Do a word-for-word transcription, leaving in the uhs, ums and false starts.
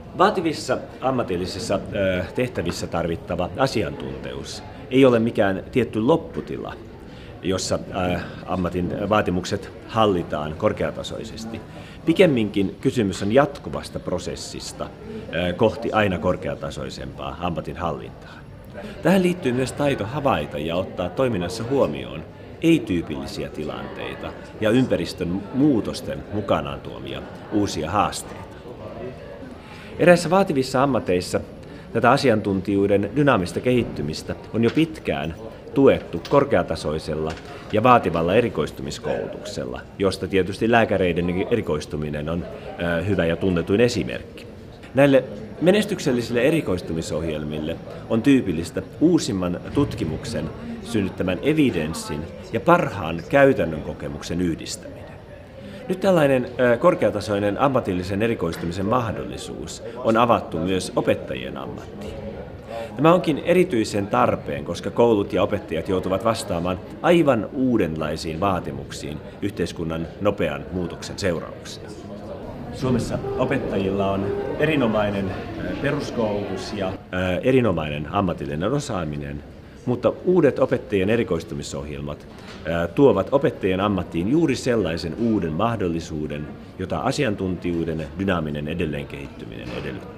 Vaativissa ammatillisissa tehtävissä tarvittava asiantuntemus ei ole mikään tietty lopputila, jossa ammatin vaatimukset hallitaan korkeatasoisesti. Pikemminkin kysymys on jatkuvasta prosessista kohti aina korkeatasoisempaa ammatin hallintaa. Tähän liittyy myös taito havaita ja ottaa toiminnassa huomioon ei-tyypillisiä tilanteita ja ympäristön muutosten mukanaan tuomia uusia haasteita. Eräissä vaativissa ammateissa tätä asiantuntijuuden dynaamista kehittymistä on jo pitkään tuettu korkeatasoisella ja vaativalla erikoistumiskoulutuksella, josta tietysti lääkäreiden erikoistuminen on hyvä ja tunnetuin esimerkki. Näille menestyksellisille erikoistumisohjelmille on tyypillistä uusimman tutkimuksen synnyttämän evidenssin ja parhaan käytännön kokemuksen yhdistäminen. Nyt tällainen korkeatasoinen ammatillisen erikoistumisen mahdollisuus on avattu myös opettajien ammattiin. Tämä onkin erityisen tarpeen, koska koulut ja opettajat joutuvat vastaamaan aivan uudenlaisiin vaatimuksiin yhteiskunnan nopean muutoksen seurauksena. Suomessa opettajilla on erinomainen peruskoulutus ja erinomainen ammatillinen osaaminen, mutta uudet opettajien erikoistumisohjelmat tuovat opettajien ammattiin juuri sellaisen uuden mahdollisuuden, jota asiantuntijuuden dynaaminen edelleenkehittyminen edellyttää.